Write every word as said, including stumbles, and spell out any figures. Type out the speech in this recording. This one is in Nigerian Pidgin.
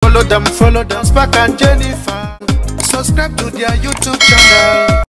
Follow them, follow them, Spark and Jennifer. Subscribe to their YouTube channel.